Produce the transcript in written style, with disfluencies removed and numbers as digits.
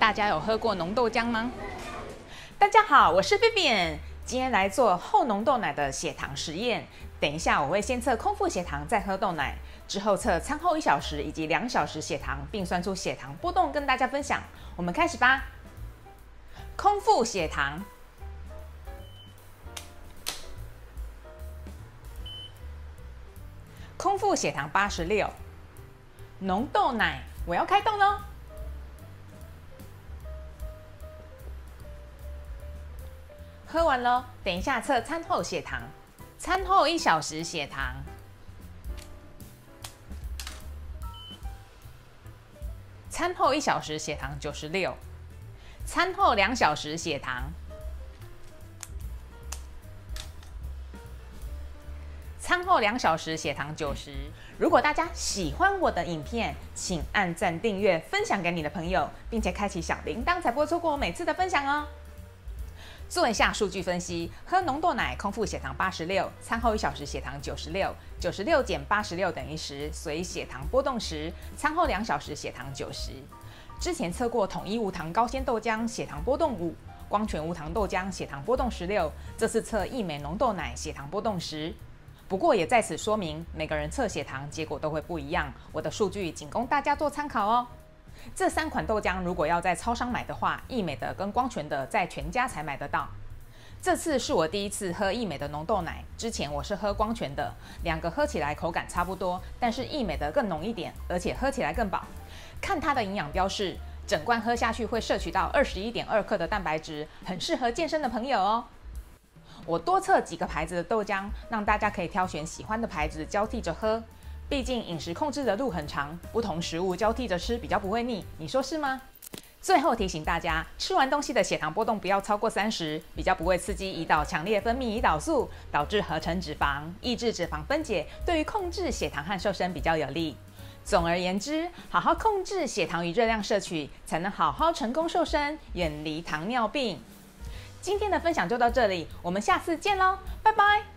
大家有喝过浓豆浆吗？大家好，我是 Vivian， 今天来做后浓豆奶的血糖实验。等一下我会先测空腹血糖，再喝豆奶，之后测餐后1小时以及2小时血糖，并算出血糖波动跟大家分享。我们开始吧。空腹血糖，空腹血糖86，浓豆奶，我要开动喽。喝完喽，等一下测餐后血糖。餐后1小时血糖，餐后1小时血糖96，餐后2小时血糖，餐后2小时血糖90。如果大家喜欢我的影片，请按赞、订阅、分享给你的朋友，并且开启小铃铛，才不会错过我每次的分享哦。做一下数据分析，喝浓豆奶空腹血糖86，餐后1小时血糖96，96减86等于10，所以血糖波动10，餐后2小时血糖90。之前测过统一无糖高纤豆浆，血糖波动5，光泉无糖豆浆血糖波动16，这次测益美浓豆奶血糖波动10。不过也在此说明，每个人测血糖结果都会不一样，我的数据仅供大家做参考哦。这3款豆浆如果要在超商买的话，益美的跟光泉的在全家才买得到。这次是我第一次喝益美的浓豆奶，之前我是喝光泉的，两个喝起来口感差不多，但是益美的更浓一点，而且喝起来更饱。看它的营养标示，整罐喝下去会摄取到21.2克的蛋白质，很适合健身的朋友哦。我多测几个牌子的豆浆，让大家可以挑选喜欢的牌子交替着喝。毕竟饮食控制的路很长，不同食物交替着吃比较不会腻，你说是吗？最后提醒大家，吃完东西的血糖波动不要超过30，比较不会刺激胰岛强烈分泌胰岛素，导致合成脂肪，抑制脂肪分解，对于控制血糖和瘦身比较有利。总而言之，好好控制血糖与热量摄取，才能好好成功瘦身，远离糖尿病。今天的分享就到这里，我们下次见喽，拜拜。